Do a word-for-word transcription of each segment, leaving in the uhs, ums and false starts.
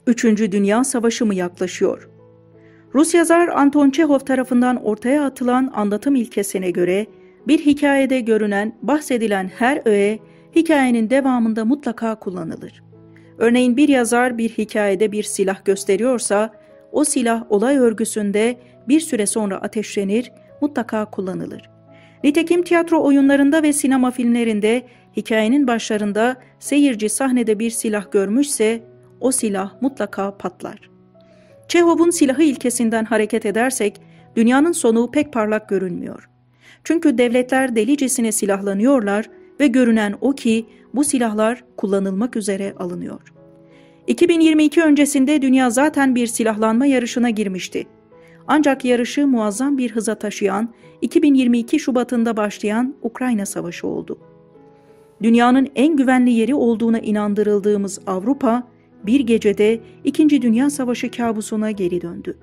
Üçüncü Dünya Savaşı mı yaklaşıyor? Rus yazar Anton Çehov tarafından ortaya atılan anlatım ilkesine göre bir hikayede görünen, bahsedilen her öğe hikayenin devamında mutlaka kullanılır. Örneğin bir yazar bir hikayede bir silah gösteriyorsa, o silah olay örgüsünde bir süre sonra ateşlenir, mutlaka kullanılır. Nitekim tiyatro oyunlarında ve sinema filmlerinde hikayenin başlarında seyirci sahnede bir silah görmüşse, o silah mutlaka patlar. Çehov'un silahı ilkesinden hareket edersek, dünyanın sonu pek parlak görünmüyor. Çünkü devletler delicesine silahlanıyorlar ve görünen o ki bu silahlar kullanılmak üzere alınıyor. iki bin yirmi iki öncesinde dünya zaten bir silahlanma yarışına girmişti. Ancak yarışı muazzam bir hıza taşıyan iki bin yirmi iki Şubat'ında başlayan Ukrayna Savaşı oldu. Dünyanın en güvenli yeri olduğuna inandırıldığımız Avrupa, bir gecede İkinci Dünya Savaşı kabusuna geri döndü.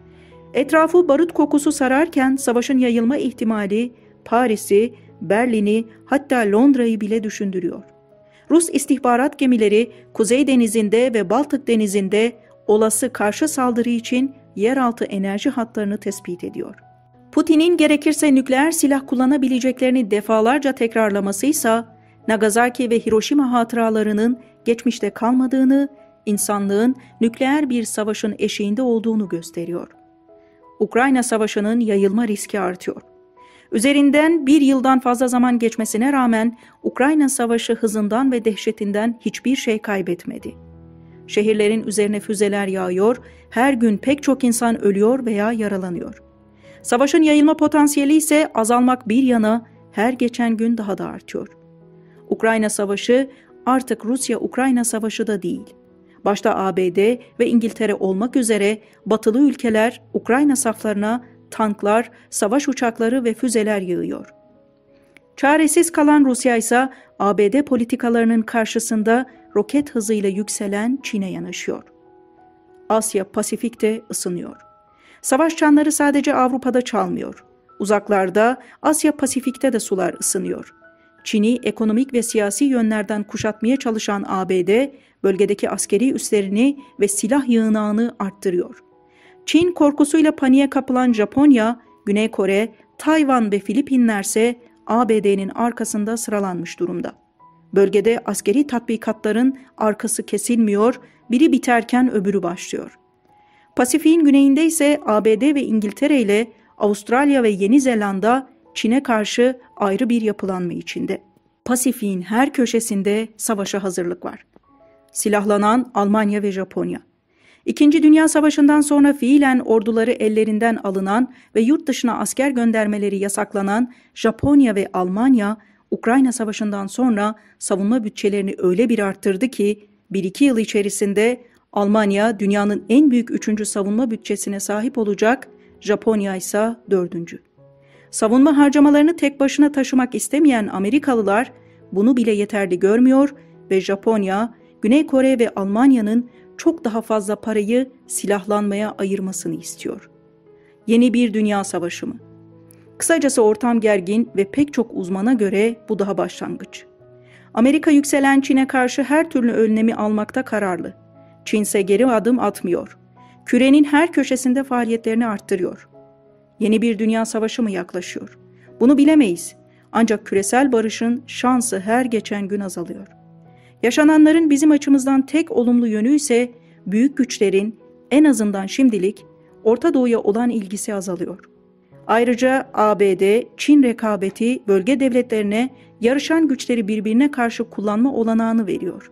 Etrafı barut kokusu sararken savaşın yayılma ihtimali Paris'i, Berlin'i, hatta Londra'yı bile düşündürüyor. Rus istihbarat gemileri Kuzey Denizi'nde ve Baltık Denizi'nde olası karşı saldırı için yeraltı enerji hatlarını tespit ediyor. Putin'in gerekirse nükleer silah kullanabileceklerini defalarca tekrarlamasıysa, Nagasaki ve Hiroşima hatıralarının geçmişte kalmadığını, insanlığın nükleer bir savaşın eşiğinde olduğunu gösteriyor. Ukrayna Savaşı'nın yayılma riski artıyor. Üzerinden bir yıldan fazla zaman geçmesine rağmen Ukrayna Savaşı hızından ve dehşetinden hiçbir şey kaybetmedi. Şehirlerin üzerine füzeler yağıyor, her gün pek çok insan ölüyor veya yaralanıyor. Savaşın yayılma potansiyeli ise azalmak bir yana her geçen gün daha da artıyor. Ukrayna Savaşı artık Rusya-Ukrayna Savaşı da değil. Başta A B D ve İngiltere olmak üzere batılı ülkeler Ukrayna saflarına tanklar, savaş uçakları ve füzeler yığıyor. Çaresiz kalan Rusya ise A B D politikalarının karşısında roket hızıyla yükselen Çin'e yanaşıyor. Asya Pasifik'te ısınıyor. Savaş çanları sadece Avrupa'da çalmıyor. Uzaklarda, Asya Pasifik'te de sular ısınıyor. Çin'i ekonomik ve siyasi yönlerden kuşatmaya çalışan A B D, bölgedeki askeri üslerini ve silah yığınağını arttırıyor. Çin korkusuyla paniğe kapılan Japonya, Güney Kore, Tayvan ve Filipinler ise A B D'nin arkasında sıralanmış durumda. Bölgede askeri tatbikatların arkası kesilmiyor, biri biterken öbürü başlıyor. Pasifik'in güneyinde ise A B D ve İngiltere ile Avustralya ve Yeni Zelanda Çin'e karşı ayrı bir yapılanma içinde. Pasifik'in her köşesinde savaşa hazırlık var. Silahlanan Almanya ve Japonya. İkinci Dünya Savaşı'ndan sonra fiilen orduları ellerinden alınan ve yurt dışına asker göndermeleri yasaklanan Japonya ve Almanya, Ukrayna Savaşı'ndan sonra savunma bütçelerini öyle bir arttırdı ki, bir iki yıl içerisinde Almanya dünyanın en büyük üçüncü savunma bütçesine sahip olacak, Japonya ise dördüncü. Savunma harcamalarını tek başına taşımak istemeyen Amerikalılar bunu bile yeterli görmüyor ve Japonya, Güney Kore ve Almanya'nın çok daha fazla parayı silahlanmaya ayırmasını istiyor. Yeni bir dünya savaşı mı? Kısacası ortam gergin ve pek çok uzmana göre bu daha başlangıç. Amerika yükselen Çin'e karşı her türlü önlemi almakta kararlı. Çin ise geri adım atmıyor. Kürenin her köşesinde faaliyetlerini arttırıyor. Yeni bir dünya savaşı mı yaklaşıyor? Bunu bilemeyiz. Ancak küresel barışın şansı her geçen gün azalıyor. Yaşananların bizim açımızdan tek olumlu yönü ise büyük güçlerin en azından şimdilik Orta Doğu'ya olan ilgisi azalıyor. Ayrıca A B D, Çin rekabeti bölge devletlerine yarışan güçleri birbirine karşı kullanma olanağını veriyor.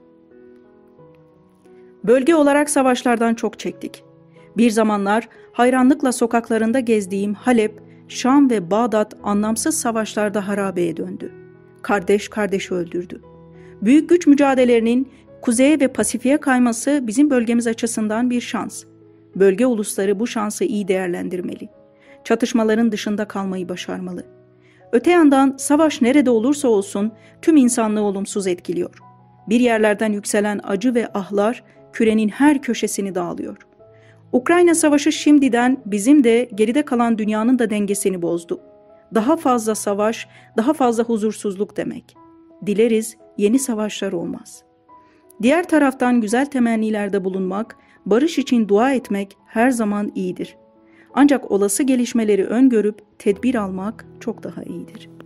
Bölge olarak savaşlardan çok çektik. Bir zamanlar hayranlıkla sokaklarında gezdiğim Halep, Şam ve Bağdat anlamsız savaşlarda harabeye döndü. Kardeş kardeşi öldürdü. Büyük güç mücadelelerinin kuzeye ve Pasifik'e kayması bizim bölgemiz açısından bir şans. Bölge ulusları bu şansı iyi değerlendirmeli. Çatışmaların dışında kalmayı başarmalı. Öte yandan savaş nerede olursa olsun tüm insanlığı olumsuz etkiliyor. Bir yerlerden yükselen acı ve ahlar kürenin her köşesini dağılıyor. Ukrayna Savaşı şimdiden bizim de geride kalan dünyanın da dengesini bozdu. Daha fazla savaş, daha fazla huzursuzluk demek. Dileriz yeni savaşlar olmaz. Diğer taraftan güzel temennilerde bulunmak, barış için dua etmek her zaman iyidir. Ancak olası gelişmeleri öngörüp tedbir almak çok daha iyidir.